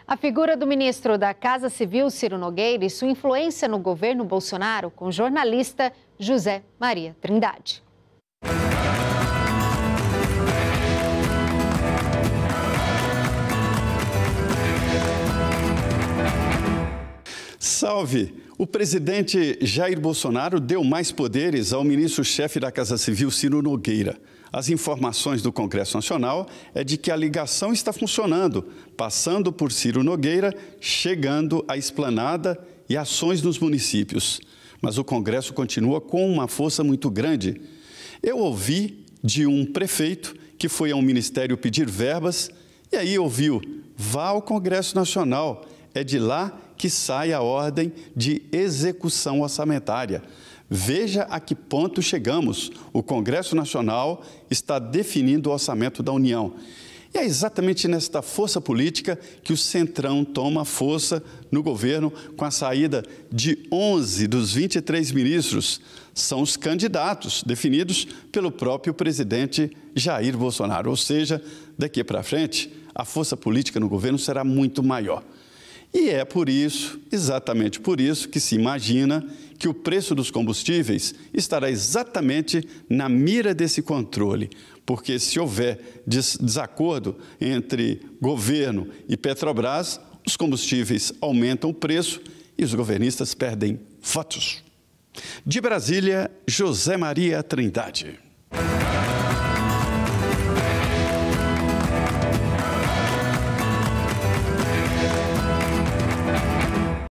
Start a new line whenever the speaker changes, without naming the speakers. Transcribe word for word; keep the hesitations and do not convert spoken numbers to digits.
A figura do ministro da Casa Civil, Ciro Nogueira, e sua influência no governo Bolsonaro, com o jornalista José Maria Trindade.
Salve! O presidente Jair Bolsonaro deu mais poderes ao ministro-chefe da Casa Civil, Ciro Nogueira. As informações do Congresso Nacional é de que a ligação está funcionando, passando por Ciro Nogueira, chegando à esplanada e ações nos municípios. Mas o Congresso continua com uma força muito grande. Eu ouvi de um prefeito que foi ao Ministério pedir verbas e aí ouviu, vá ao Congresso Nacional, é de lá que sai a ordem de execução orçamentária. Veja a que ponto chegamos. O Congresso Nacional está definindo o orçamento da União. E é exatamente nesta força política que o Centrão toma força no governo com a saída de onze dos vinte e três ministros. São os candidatos definidos pelo próprio presidente Jair Bolsonaro. Ou seja, daqui para frente, a força política no governo será muito maior. E é por isso, exatamente por isso, que se imagina que o preço dos combustíveis estará exatamente na mira desse controle. Porque se houver des- desacordo entre governo e Petrobras, os combustíveis aumentam o preço e os governistas perdem votos. De Brasília, José Maria Trindade.